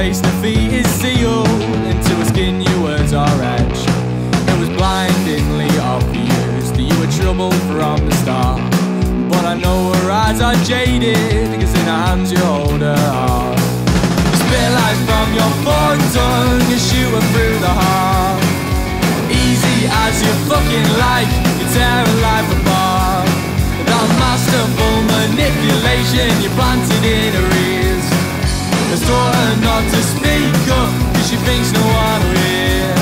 face defeated, sealed into a skin your words are etched. It was blindingly obvious that you were trouble from the start, but I know her eyes are jaded, cause in her hands you hold her heart. You spit lies from your forked tongue and shoot her through the heart. Easy as you fucking like, you tear her life apart. That masterful manipulation you planted in her ears has taught her not to speak up, cause she thinks no one will hear.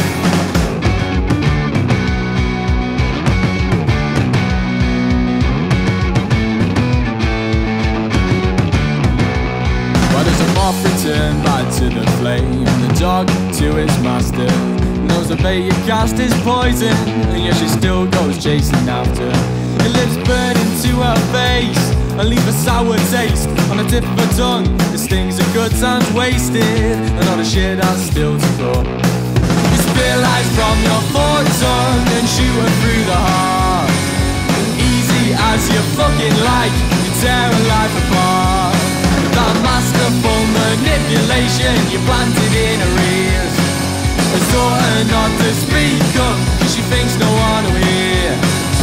Why does a moth return back to the flame? The dog to his master knows the bait you cast is poison, and yet she still goes chasing after. Her lips burn into her face and leave a sour taste on the tip of her tongue. It stings of good times wasted and all the shit that's still to come. You spit lies from your forked tongue and shoot her through the heart. Easy as you fucking like, you tear her life apart. That masterful manipulation you planted in her ears has taught her not to speak up, cause she thinks no one will hear.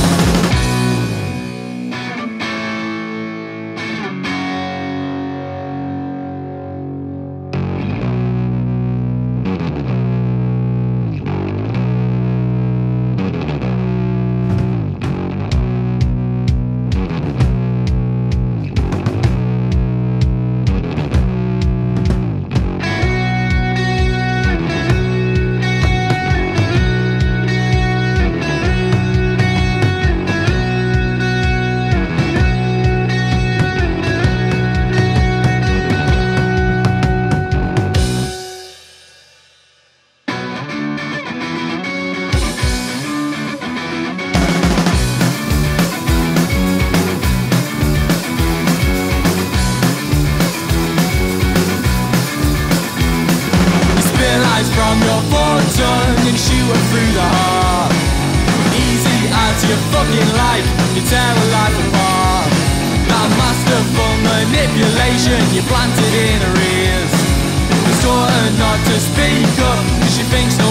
From your forked tongue and shoot her through the heart. Easy as you fucking like, you tear her life apart. That masterful manipulation you planted in her ears has taught her not to speak up, cause she thinks no